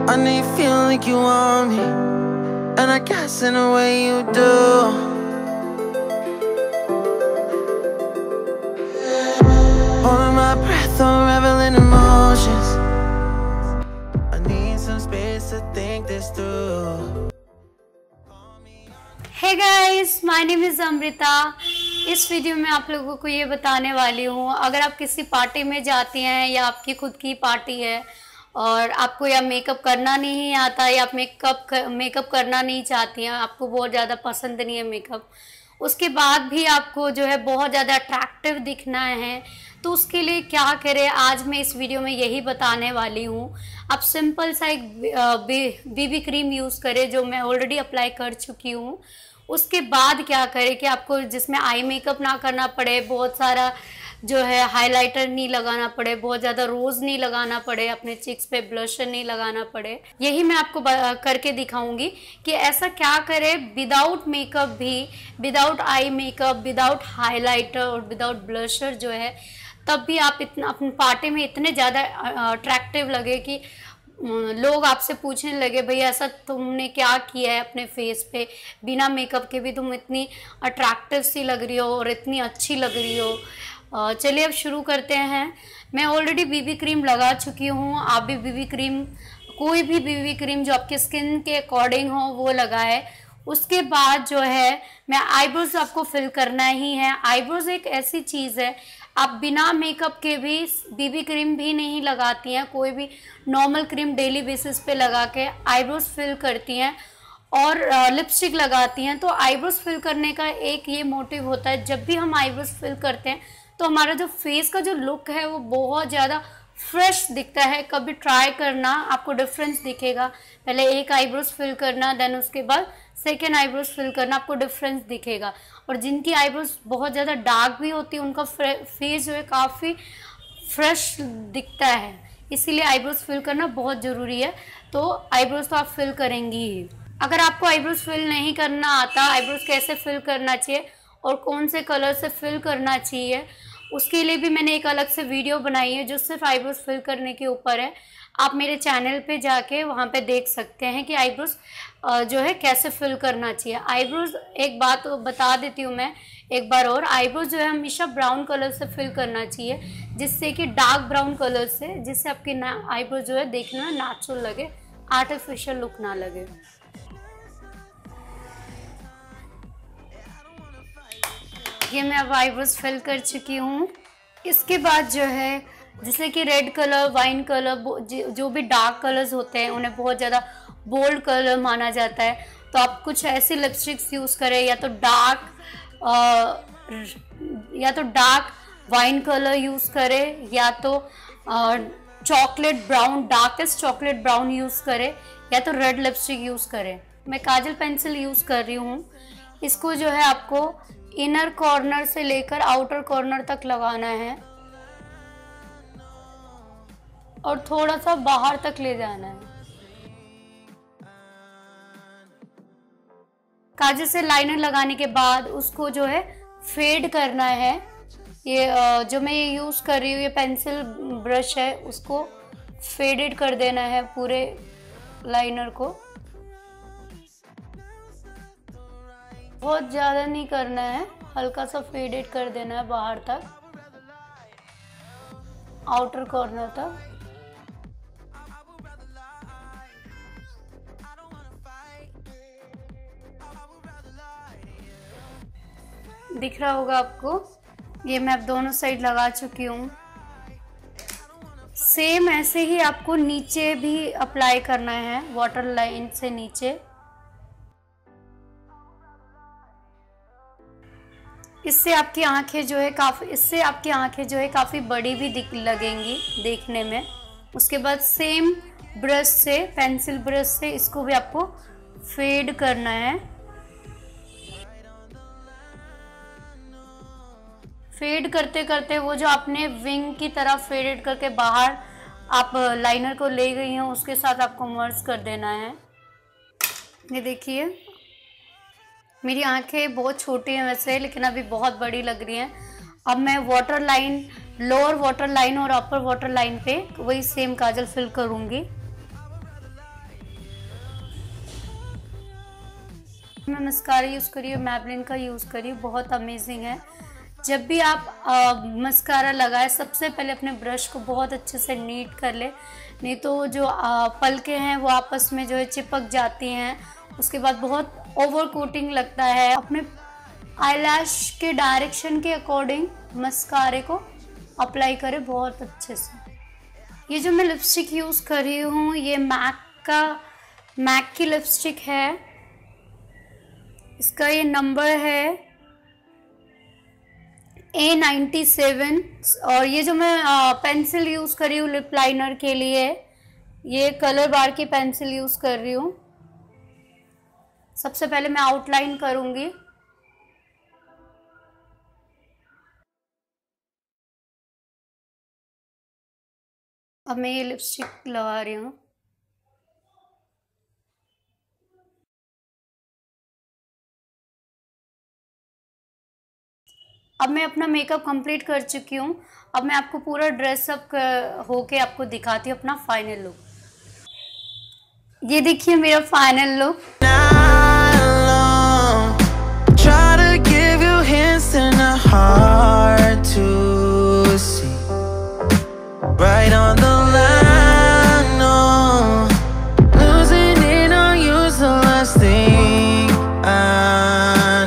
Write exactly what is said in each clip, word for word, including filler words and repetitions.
I know you feel like you want me, and I guess in a way you do. Holding my breath, unraveling emotions. I need some space to think this through. Hey guys, my name is Amrita. इस video में आप लोगों को ये बताने वाली हूँ, अगर आप किसी पार्टी में जाती हैं या आपकी खुद की पार्टी है और आपको या मेकअप करना नहीं आता या आप मेकअप कर, मेकअप करना नहीं चाहती हैं, आपको बहुत ज़्यादा पसंद नहीं है मेकअप, उसके बाद भी आपको जो है बहुत ज़्यादा अट्रैक्टिव दिखना है, तो उसके लिए क्या करें आज मैं इस वीडियो में यही बताने वाली हूँ। आप सिंपल सा एक बीबी क्रीम यूज़ करें जो मैं ऑलरेडी अप्लाई कर चुकी हूँ। उसके बाद क्या करें कि आपको जिसमें आई मेकअप ना करना पड़े, बहुत सारा जो है हाइलाइटर नहीं लगाना पड़े, बहुत ज़्यादा रोज़ नहीं लगाना पड़े, अपने चिक्स पे ब्लशर नहीं लगाना पड़े, यही मैं आपको करके दिखाऊंगी कि ऐसा क्या करें विदाउट मेकअप भी, without eye makeup, without highlighter और विदाउट ब्लशर जो है, तब भी आप इतना अपनी पार्टी में इतने ज़्यादा अट्रैक्टिव लगे कि लोग आपसे पूछने लगे भैया ऐसा तुमने क्या किया है अपने फेस पे, बिना मेकअप के भी तुम इतनी अट्रैक्टिव सी लग रही हो और इतनी अच्छी लग रही हो। चलिए अब शुरू करते हैं। मैं ऑलरेडी बीबी क्रीम लगा चुकी हूँ, आप भी बीबी क्रीम, कोई भी बीबी क्रीम जो आपके स्किन के अकॉर्डिंग हो वो लगाए। उसके बाद जो है मैं आईब्रोज आपको फिल करना ही है। आईब्रोज एक ऐसी चीज़ है आप बिना मेकअप के भी बीबी क्रीम भी नहीं लगाती हैं, कोई भी नॉर्मल क्रीम डेली बेसिस पे लगा के आईब्रोज फिल करती हैं और लिपस्टिक लगाती हैं। तो आईब्रोज फिल करने का एक ये मोटिव होता है, जब भी हम आईब्रोज फिल करते हैं तो हमारा जो फेस का जो लुक है वो बहुत ज़्यादा फ्रेश दिखता है। कभी ट्राई करना, आपको डिफरेंस दिखेगा। पहले एक आईब्रोज फिल करना, देन उसके बाद सेकेंड आईब्रोज फिल करना, आपको डिफरेंस दिखेगा। और जिनकी आईब्रोज बहुत ज़्यादा डार्क भी होती है उनका फेस जो है काफ़ी फ्रेश दिखता है, इसीलिए आईब्रोज फिल करना बहुत ज़रूरी है। तो आईब्रोज तो आप फिल करेंगी ही। अगर आपको आईब्रोज फिल नहीं करना आता, आईब्रोज कैसे फिल करना चाहिए और कौन से कलर से फिल करना चाहिए, उसके लिए भी मैंने एक अलग से वीडियो बनाई है जो सिर्फ आईब्रोज फिल करने के ऊपर है। आप मेरे चैनल पे जाके वहाँ पे देख सकते हैं कि आईब्रोज जो है कैसे फिल करना चाहिए। आईब्रोज एक बात बता देती हूँ मैं एक बार और, आईब्रोज जो है हमेशा ब्राउन कलर से फिल करना चाहिए, जिससे कि डार्क ब्राउन कलर से, जिससे आपकी आईब्रोज जो है देखने में नेचुरल लगे, आर्टिफिशियल लुक ना लगे। ये मैं अब आईब्रोज फिल कर चुकी हूँ। इसके बाद जो है जैसे कि रेड कलर, वाइन कलर, जो भी डार्क कलर्स होते हैं उन्हें बहुत ज़्यादा बोल्ड कलर माना जाता है, तो आप कुछ ऐसी लिपस्टिक्स यूज़ करें, या तो डार्क या तो डार्क वाइन कलर यूज़ करें, या तो chocolate brown, darkest chocolate brown use करें, या तो रेड लिपस्टिक यूज़ करें। मैं काजल पेंसिल यूज़ कर रही हूँ। इसको जो है आपको इनर कॉर्नर से लेकर आउटर कॉर्नर तक लगाना है और थोड़ा सा बाहर तक ले जाना है। काजल से लाइनर लगाने के बाद उसको जो है फेड करना है। ये जो मैं ये यूज़ कर रही हूँ, ये पेंसिल ब्रश है, उसको फेडेड कर देना है पूरे लाइनर को। बहुत ज़्यादा नहीं करना है, हल्का सा फेडेड कर देना है बाहर तक, आउटर कॉर्नर तक। दिख रहा होगा आपको, ये मैं अब दोनों साइड लगा चुकी हूँ। सेम ऐसे ही आपको नीचे भी अप्लाई करना है, वाटर लाइन से नीचे। इससे आपकी आंखें जो है काफ़ी इससे आपकी आंखें जो है काफ़ी बड़ी भी दिख लगेंगी देखने में। उसके बाद सेम ब्रश से, पेंसिल ब्रश से इसको भी आपको फेड करना है। फेड करते करते वो जो आपने विंग की तरह फेडेड करके बाहर आप लाइनर को ले गई हैं उसके साथ आपको मर्ज कर देना है। ये देखिए मेरी आंखें बहुत छोटी हैं वैसे, लेकिन अभी बहुत बड़ी लग रही हैं। अब मैं water line, lower water line और अपर वाटर लाइन पे वही सेम काजल फिल करूँगी। मैं मस्कारा यूज़ करी हूँ, मैबलिन का यूज़ करी हूँ, बहुत अमेजिंग है। जब भी आप आ, मस्कारा लगाए सबसे पहले अपने ब्रश को बहुत अच्छे से नीट कर ले, नहीं तो जो आ, पलकें हैं वो आपस में जो है चिपक जाती हैं, उसके बाद बहुत ओवर कोटिंग लगता है। अपने आईलैश के डायरेक्शन के अकॉर्डिंग मस्कारे को अप्लाई करें बहुत अच्छे से। ये जो मैं लिपस्टिक यूज़ कर रही हूँ ये मैक का मैक की लिपस्टिक है, इसका ये नंबर है ए नाइन्टी सेवन। और ये जो मैं पेंसिल यूज़ कर रही हूँ लिप लाइनर के लिए, ये कलर बार की पेंसिल यूज़ कर रही हूँ। सबसे पहले मैं आउटलाइन करूँगी। अब मैं ये लिपस्टिक लगा रही हूँ। अब मैं अपना मेकअप कंप्लीट कर चुकी हूँ। अब मैं आपको पूरा ड्रेसअप होके आपको दिखाती हूँ अपना फाइनल लुक। ये देखिए मेरा final look. Try to give you hints and a hard to see. Right on the line, no. Losing it on you's the last thing I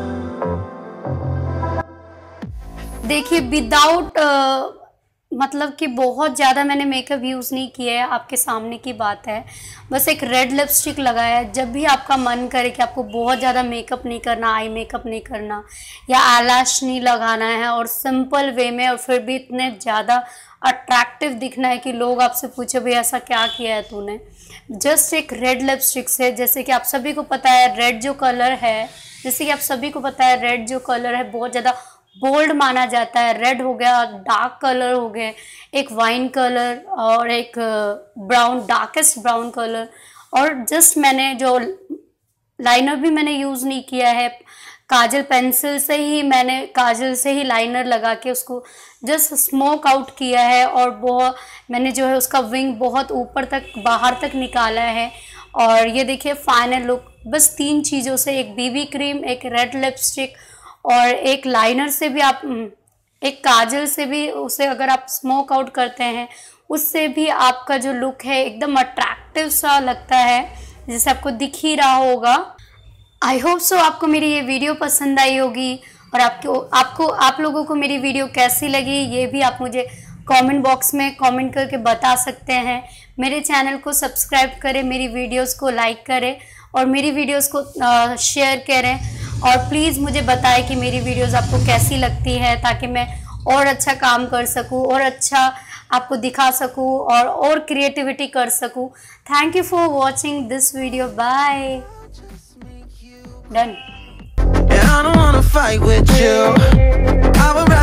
need. देखिए विदाउट मतलब कि बहुत ज़्यादा मैंने मेकअप यूज़ नहीं किया है, आपके सामने की बात है। बस एक रेड लिपस्टिक लगाया है। जब भी आपका मन करे कि आपको बहुत ज़्यादा मेकअप नहीं करना, आई मेकअप नहीं करना या आईलैश नहीं लगाना है और सिंपल वे में और फिर भी इतने ज़्यादा अट्रैक्टिव दिखना है कि लोग आपसे पूछे भाई ऐसा क्या किया है तूने, जस्ट एक रेड लिपस्टिक से, जैसे कि आप सभी को पता है रेड जो कलर है जैसे कि आप सभी को पता है रेड जो कलर है बहुत ज़्यादा बोल्ड माना जाता है। रेड हो गया, डार्क कलर हो गए, एक वाइन कलर और एक ब्राउन, डार्केस्ट ब्राउन कलर। और जस्ट मैंने जो लाइनर भी मैंने यूज़ नहीं किया है, काजल पेंसिल से ही मैंने काजल से ही लाइनर लगा के उसको जस्ट स्मोक आउट किया है और बहुत मैंने जो है उसका विंग बहुत ऊपर तक बाहर तक निकाला है। और ये देखिए फाइनल लुक बस तीन चीज़ों से, एक बीबी क्रीम, एक रेड लिपस्टिक और एक लाइनर से भी आप, एक काजल से भी उसे अगर आप स्मोक आउट करते हैं उससे भी आपका जो लुक है एकदम अट्रैक्टिव सा लगता है, जैसे आपको दिख ही रहा होगा। आई होप सो आपको मेरी ये वीडियो पसंद आई होगी और आपको आपको आप लोगों को मेरी वीडियो कैसी लगी ये भी आप मुझे कमेंट बॉक्स में कमेंट करके बता सकते हैं। मेरे चैनल को सब्सक्राइब करें, मेरी वीडियोस को लाइक करें और मेरी वीडियोस को शेयर करें और प्लीज़ मुझे बताएं कि मेरी वीडियोस आपको कैसी लगती है, ताकि मैं और अच्छा काम कर सकूं और अच्छा आपको दिखा सकूं और और क्रिएटिविटी कर सकूं। Thank you for watching this video. Bye. Done.